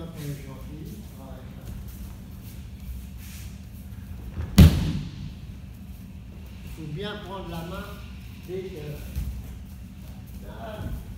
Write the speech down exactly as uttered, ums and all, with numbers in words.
quand on est gentil. Voilà. Il faut bien prendre la main dès que... Ah.